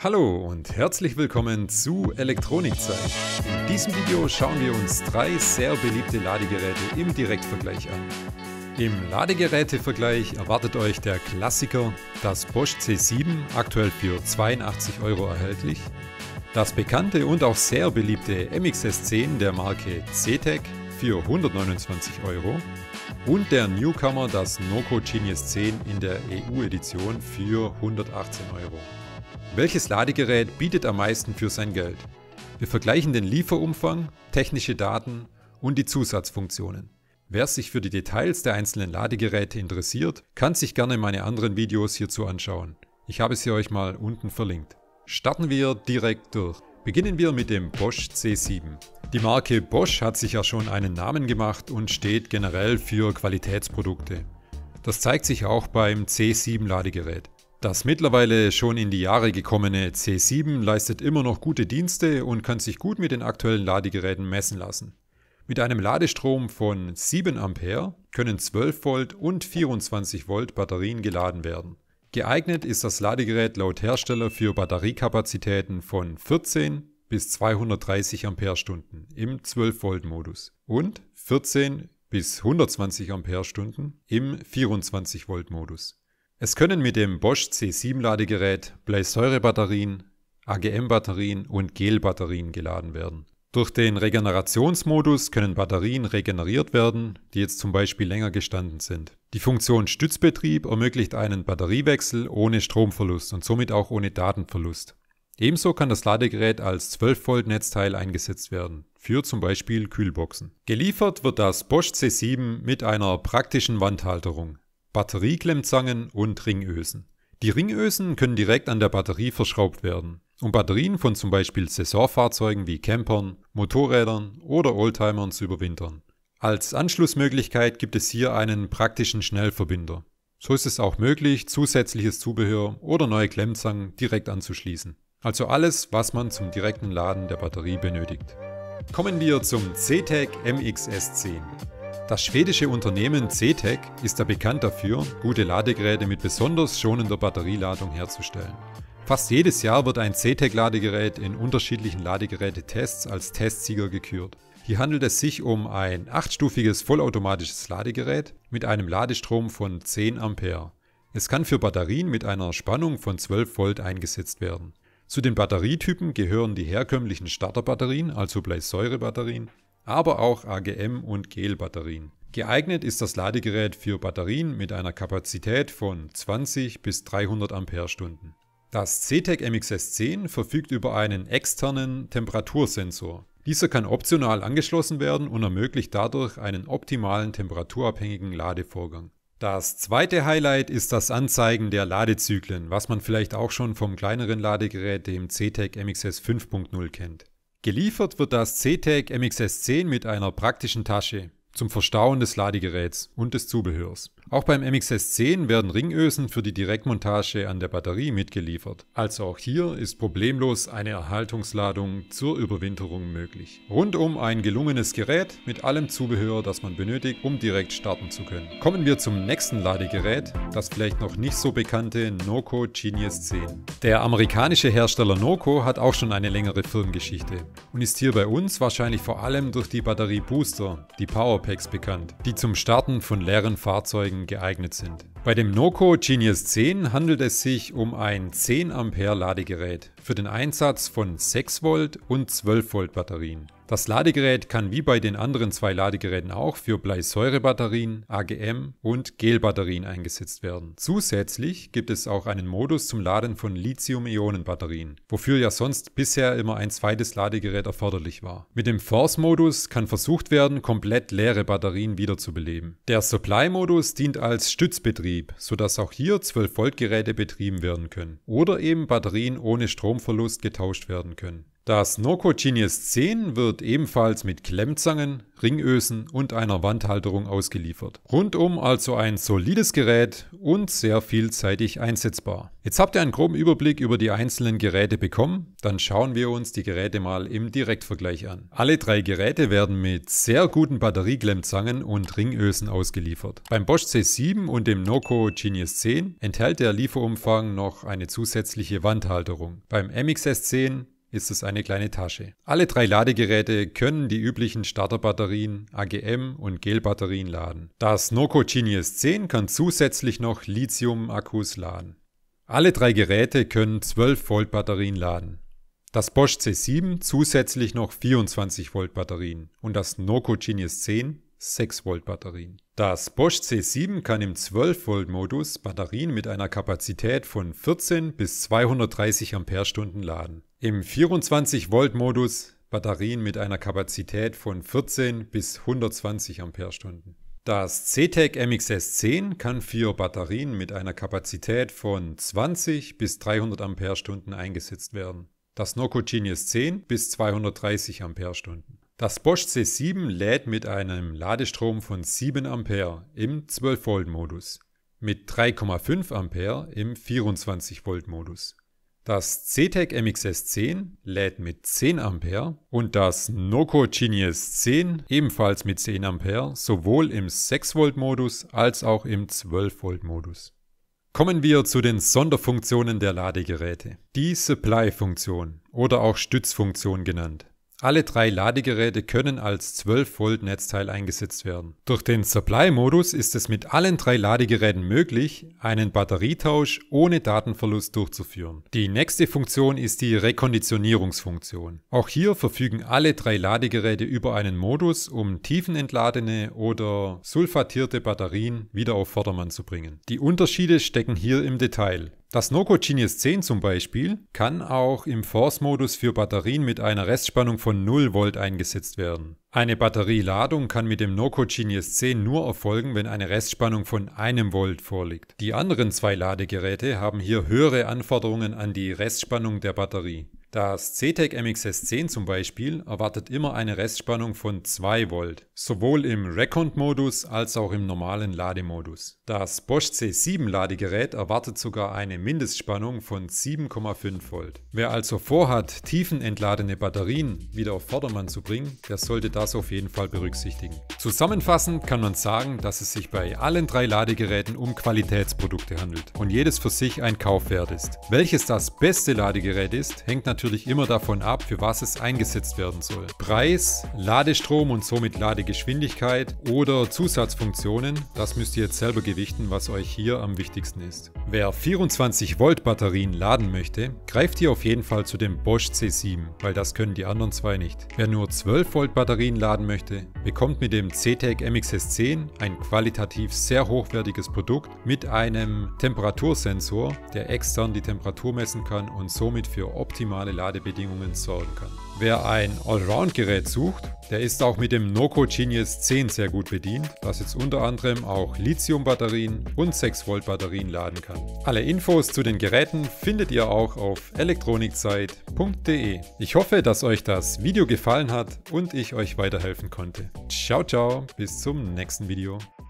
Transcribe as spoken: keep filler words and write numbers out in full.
Hallo und herzlich willkommen zu Elektronikzeit. In diesem Video schauen wir uns drei sehr beliebte Ladegeräte im Direktvergleich an. Im Ladegerätevergleich erwartet euch der Klassiker, das Bosch C sieben, aktuell für zweiundachtzig Euro erhältlich, das bekannte und auch sehr beliebte M X S zehn der Marke Zetec für hundertneunundzwanzig Euro und der Newcomer, das Noco Genius zehn in der E U-Edition für hundertachtzehn Euro. Welches Ladegerät bietet am meisten für sein Geld? Wir vergleichen den Lieferumfang, technische Daten und die Zusatzfunktionen. Wer sich für die Details der einzelnen Ladegeräte interessiert, kann sich gerne meine anderen Videos hierzu anschauen. Ich habe sie euch mal unten verlinkt. Starten wir direkt durch. Beginnen wir mit dem Bosch C sieben. Die Marke Bosch hat sich ja schon einen Namen gemacht und steht generell für Qualitätsprodukte. Das zeigt sich auch beim C sieben Ladegerät. Das mittlerweile schon in die Jahre gekommene C sieben leistet immer noch gute Dienste und kann sich gut mit den aktuellen Ladegeräten messen lassen. Mit einem Ladestrom von sieben Ampere können zwölf Volt und vierundzwanzig Volt Batterien geladen werden. Geeignet ist das Ladegerät laut Hersteller für Batteriekapazitäten von vierzehn bis zweihundertdreißig Ampere-Stunden im zwölf Volt Modus und vierzehn bis hundertzwanzig Ampere-Stunden im vierundzwanzig Volt Modus. Es können mit dem Bosch C sieben Ladegerät Bleisäurebatterien, A G M-Batterien und Gel-Batterien geladen werden. Durch den Regenerationsmodus können Batterien regeneriert werden, die jetzt zum Beispiel länger gestanden sind. Die Funktion Stützbetrieb ermöglicht einen Batteriewechsel ohne Stromverlust und somit auch ohne Datenverlust. Ebenso kann das Ladegerät als zwölf Volt Netzteil eingesetzt werden, für zum Beispiel Kühlboxen. Geliefert wird das Bosch C sieben mit einer praktischen Wandhalterung, Batterieklemmzangen und Ringösen. Die Ringösen können direkt an der Batterie verschraubt werden, um Batterien von zum Beispiel Saisonfahrzeugen wie Campern, Motorrädern oder Oldtimern zu überwintern. Als Anschlussmöglichkeit gibt es hier einen praktischen Schnellverbinder. So ist es auch möglich, zusätzliches Zubehör oder neue Klemmzangen direkt anzuschließen. Also alles, was man zum direkten Laden der Batterie benötigt. Kommen wir zum Zetec M X S zehn. Das schwedische Unternehmen Zetec ist ja bekannt dafür, gute Ladegeräte mit besonders schonender Batterieladung herzustellen. Fast jedes Jahr wird ein Zetec-Ladegerät in unterschiedlichen Ladegerätetests als Testsieger gekürt. Hier handelt es sich um ein achtstufiges vollautomatisches Ladegerät mit einem Ladestrom von zehn Ampere. Es kann für Batterien mit einer Spannung von zwölf Volt eingesetzt werden. Zu den Batterietypen gehören die herkömmlichen Starterbatterien, also Bleisäurebatterien, aber auch A G M- und Gel-Batterien. Geeignet ist das Ladegerät für Batterien mit einer Kapazität von zwanzig bis dreihundert Ampere-Stunden. Das Zetec M X S zehn verfügt über einen externen Temperatursensor. Dieser kann optional angeschlossen werden und ermöglicht dadurch einen optimalen temperaturabhängigen Ladevorgang. Das zweite Highlight ist das Anzeigen der Ladezyklen, was man vielleicht auch schon vom kleineren Ladegerät, dem Zetec M X S fünf Punkt null kennt. Geliefert wird das Zetec M X S zehn mit einer praktischen Tasche zum Verstauen des Ladegeräts und des Zubehörs. Auch beim M X S zehn werden Ringösen für die Direktmontage an der Batterie mitgeliefert. Also auch hier ist problemlos eine Erhaltungsladung zur Überwinterung möglich. Rundum ein gelungenes Gerät mit allem Zubehör, das man benötigt, um direkt starten zu können. Kommen wir zum nächsten Ladegerät, das vielleicht noch nicht so bekannte Noco Genius zehn. Der amerikanische Hersteller Noco hat auch schon eine längere Firmengeschichte und ist hier bei uns wahrscheinlich vor allem durch die Batteriebooster, die Powerpacks, bekannt, die zum Starten von leeren Fahrzeugen geeignet sind. Bei dem Noco Genius zehn handelt es sich um ein zehn Ampere Ladegerät für den Einsatz von sechs Volt und zwölf Volt Batterien. Das Ladegerät kann wie bei den anderen zwei Ladegeräten auch für Bleisäurebatterien, A G M und Gel-Batterien eingesetzt werden. Zusätzlich gibt es auch einen Modus zum Laden von Lithium-Ionen-Batterien, wofür ja sonst bisher immer ein zweites Ladegerät erforderlich war. Mit dem Force-Modus kann versucht werden, komplett leere Batterien wiederzubeleben. Der Supply-Modus dient als Stützbetrieb, sodass auch hier zwölf Volt Geräte betrieben werden können oder eben Batterien ohne Stromverlust getauscht werden können. Das Norco Genius zehn wird ebenfalls mit Klemmzangen, Ringösen und einer Wandhalterung ausgeliefert. Rundum also ein solides Gerät und sehr vielseitig einsetzbar. Jetzt habt ihr einen groben Überblick über die einzelnen Geräte bekommen, dann schauen wir uns die Geräte mal im Direktvergleich an. Alle drei Geräte werden mit sehr guten Batterieklemmzangen und Ringösen ausgeliefert. Beim Bosch C sieben und dem Norco Genius zehn enthält der Lieferumfang noch eine zusätzliche Wandhalterung. Beim M X S zehn ist es eine kleine Tasche. Alle drei Ladegeräte können die üblichen Starterbatterien, A G M und Gelbatterien laden. Das Norco Genius zehn kann zusätzlich noch Lithium-Akkus laden. Alle drei Geräte können zwölf Volt Batterien laden. Das Bosch C sieben zusätzlich noch vierundzwanzig Volt Batterien und das Norco Genius zehn sechs Volt Batterien. Das Bosch C sieben kann im zwölf Volt Modus Batterien mit einer Kapazität von vierzehn bis zweihundertdreißig Ampere-Stunden laden. Im vierundzwanzig Volt Modus Batterien mit einer Kapazität von vierzehn bis hundertzwanzig Ampere-Stunden. Das C T E C M X S zehn kann für Batterien mit einer Kapazität von zwanzig bis dreihundert Ampere-Stunden eingesetzt werden. Das Norco Genius zehn bis zweihundertdreißig Ampere-Stunden. Das Bosch C sieben lädt mit einem Ladestrom von sieben Ampere im zwölf Volt Modus, mit drei Komma fünf Ampere im vierundzwanzig Volt Modus. Das C T E C M X S zehn lädt mit zehn Ampere und das Norco Genius zehn ebenfalls mit zehn Ampere, sowohl im sechs Volt Modus als auch im zwölf Volt Modus. Kommen wir zu den Sonderfunktionen der Ladegeräte. Die Supply-Funktion oder auch Stützfunktion genannt. Alle drei Ladegeräte können als zwölf Volt Netzteil eingesetzt werden. Durch den Supply-Modus ist es mit allen drei Ladegeräten möglich, einen Batterietausch ohne Datenverlust durchzuführen. Die nächste Funktion ist die Rekonditionierungsfunktion. Auch hier verfügen alle drei Ladegeräte über einen Modus, um tiefenentladene oder sulfatierte Batterien wieder auf Vordermann zu bringen. Die Unterschiede stecken hier im Detail. Das Norco Genius zehn zum Beispiel kann auch im Force-Modus für Batterien mit einer Restspannung von null Volt eingesetzt werden. Eine Batterieladung kann mit dem Norco Genius zehn nur erfolgen, wenn eine Restspannung von einem Volt vorliegt. Die anderen zwei Ladegeräte haben hier höhere Anforderungen an die Restspannung der Batterie. Das C T E C M X S zehn zum Beispiel erwartet immer eine Restspannung von zwei Volt, sowohl im Recon-Modus als auch im normalen Lademodus. Das Bosch C sieben Ladegerät erwartet sogar eine Mindestspannung von sieben Komma fünf Volt. Wer also vorhat, tiefenentladene Batterien wieder auf Vordermann zu bringen, der sollte das auf jeden Fall berücksichtigen. Zusammenfassend kann man sagen, dass es sich bei allen drei Ladegeräten um Qualitätsprodukte handelt und jedes für sich ein Kauf wert ist. Welches das beste Ladegerät ist, hängt natürlich natürlich immer davon ab, für was es eingesetzt werden soll. Preis, Ladestrom und somit Ladegeschwindigkeit oder Zusatzfunktionen, das müsst ihr jetzt selber gewichten, was euch hier am wichtigsten ist. Wer vierundzwanzig Volt Batterien laden möchte, greift hier auf jeden Fall zu dem Bosch C sieben, weil das können die anderen zwei nicht. Wer nur zwölf Volt Batterien laden möchte, bekommt mit dem C T E C M X S zehn ein qualitativ sehr hochwertiges Produkt mit einem Temperatursensor, der extern die Temperatur messen kann und somit für optimale Ladebedingungen sorgen kann. Wer ein Allround-Gerät sucht, der ist auch mit dem Norco Genius zehn sehr gut bedient, das jetzt unter anderem auch Lithium-Batterien und sechs Volt Batterien laden kann. Alle Infos zu den Geräten findet ihr auch auf elektronikzeit punkt de. Ich hoffe, dass euch das Video gefallen hat und ich euch weiterhelfen konnte. Ciao, ciao, bis zum nächsten Video.